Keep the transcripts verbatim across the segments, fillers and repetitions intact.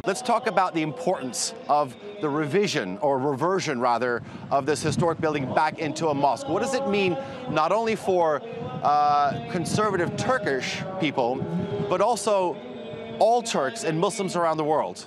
let's talk about the importance of the revision, or reversion rather, of this historic building back into a mosque. What does it mean not only for uh, conservative Turkish people, but also all Turks and Muslims around the world?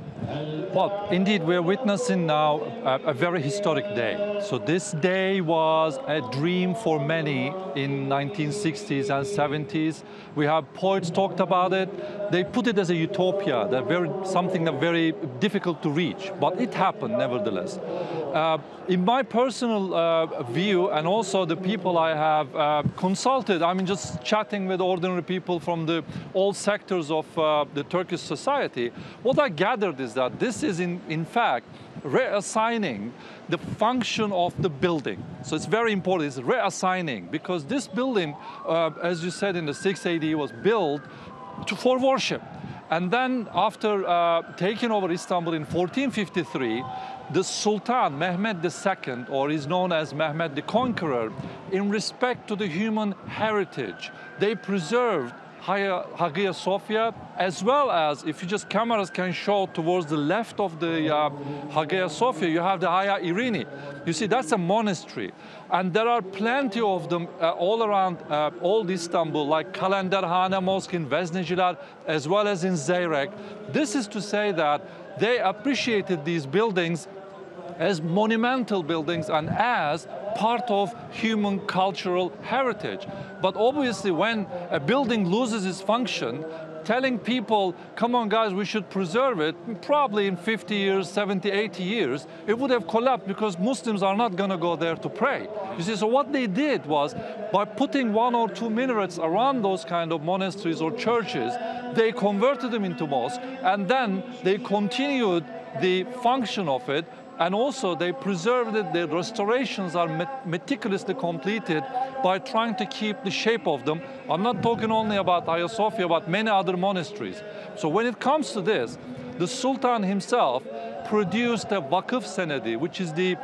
Well, indeed, we're witnessing now a, a very historic day. So this day was a dream for many in nineteen sixties and seventies. We have poets talked about it. They put it as a utopia, that very, something that very difficult to reach, but it happened nevertheless. Uh, in my personal uh, view, and also the people I have uh, consulted, I mean, just chatting with ordinary people from the all sectors of uh, the Turkish society, what I gathered is that this is in, in fact reassigning the function of the building. So it's very important, it's reassigning, because this building, uh, as you said, in the sixth A D was built to, for worship. And then after uh, taking over Istanbul in fourteen fifty-three, the Sultan, Mehmed the Second, or is known as Mehmed the Conqueror, in respect to the human heritage, they preserved Hagia Sophia, as well as, if you just cameras can show towards the left of the uh, Hagia Sophia, you have the Hagia Irini. You see, that's a monastery. And there are plenty of them uh, all around uh, old Istanbul, like Kalenderhane Mosque in Vezneciler, as well as in Zeyrek. This is to say that they appreciated these buildings as monumental buildings and as part of human cultural heritage. But obviously when a building loses its function, telling people, come on guys, we should preserve it, probably in fifty years, seventy, eighty years, it would have collapsed because Muslims are not gonna go there to pray. You see, so what they did was, by putting one or two minarets around those kind of monasteries or churches, they converted them into mosques, and then they continued the function of it. And also they preserved it, the restorations are meticulously completed by trying to keep the shape of them. I'm not talking only about Hagia Sophia, but many other monasteries. So when it comes to this, the Sultan himself produced a Vakıf Senedi, which is the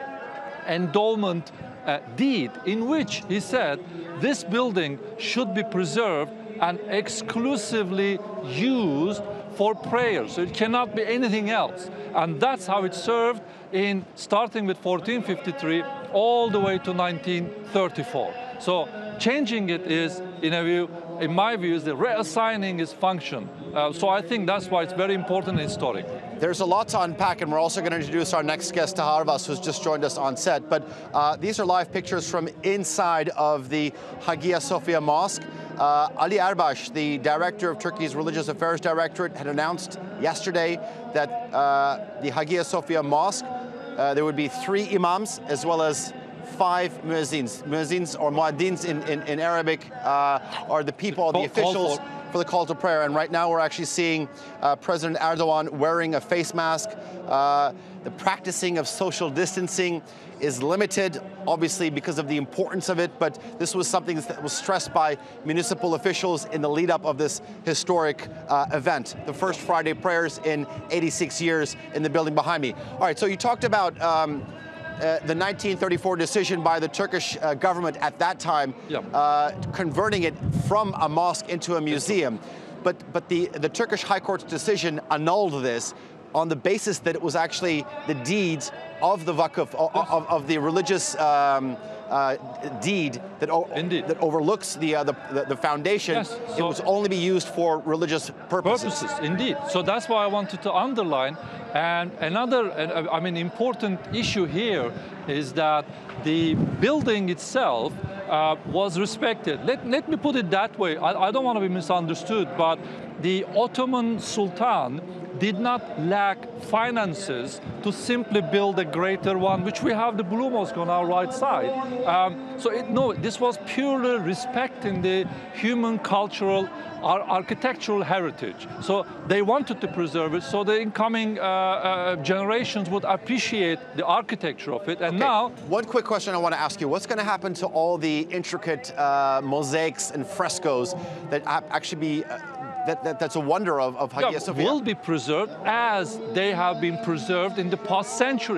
endowment uh, deed, in which he said this building should be preserved and exclusively used for prayer, so it cannot be anything else. And that's how it served in starting with fourteen fifty-three all the way to nineteen thirty-four. So changing it is, in a view, in my view, is the reassigning its function. Uh, so I think that's why it's very important and historic. There's a lot to unpack, and we're also going to introduce our next guest, Taha Arvas, who's just joined us on set. But uh, these are live pictures from inside of the Hagia Sophia Mosque. Uh, Ali Erbash, the director of Turkey's Religious Affairs Directorate, had announced yesterday that uh, the Hagia Sophia Mosque, uh, there would be three imams as well as five muezzins. Muezzins, or muaddins in, in, in Arabic, uh, are the people, the officials for the call to prayer. And right now we're actually seeing uh, President Erdogan wearing a face mask. Uh, the practicing of social distancing is limited, obviously because of the importance of it, but this was something that was stressed by municipal officials in the lead up of this historic uh, event. The first Friday prayers in eighty-six years in the building behind me. All right, so you talked about um, Uh, the nineteen thirty-four decision by the Turkish uh, government at that time, yep. uh, converting it from a mosque into a museum. But, but the, the Turkish High Court's decision annulled this on the basis that it was actually the deeds of the Vakıf, of, of, of the religious um, uh, deed that, that overlooks the, uh, the, the, the foundation. Yes, so it was only be used for religious purposes. Purposes, indeed. So that's why I wanted to underline. And another, I mean, important issue here is that the building itself uh, was respected. Let, let me put it that way. I, I don't want to be misunderstood, but the Ottoman Sultan did not lack finances to simply build a greater one, which we have the Blue Mosque on our right side. Um, so it, no, this was purely respecting the human cultural, our architectural heritage. So they wanted to preserve it, so the incoming uh, uh, generations would appreciate the architecture of it. And okay. now, one quick question I want to ask you: what's going to happen to all the intricate uh, mosaics and frescoes that actually be? Uh, That, that, that's a wonder of, of Hagia yeah, Sophia? Will be preserved as they have been preserved in the past centuries.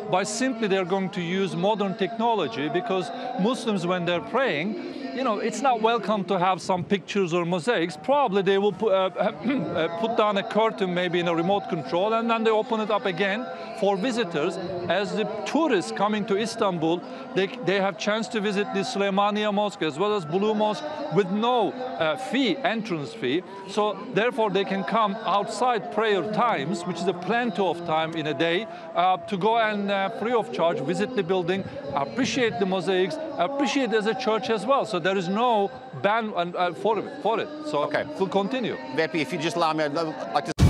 by simply they're going to use modern technology, because Muslims, when they're praying, you know, it's not welcome to have some pictures or mosaics. Probably they will put, uh, put down a curtain maybe in a remote control, and then they open it up again for visitors. As the tourists coming to Istanbul, they, they have chance to visit the Süleymaniye Mosque as well as Blue Mosque with no uh, fee, entrance fee. So therefore they can come outside prayer times, which is a plenty of time in a day, uh, to go and uh, free of charge visit the building, appreciate the mosaics, appreciate it as a church as well. So there is no ban uh, for, it, for it. So okay. We'll continue. Vepi, if you just allow me, I'd like to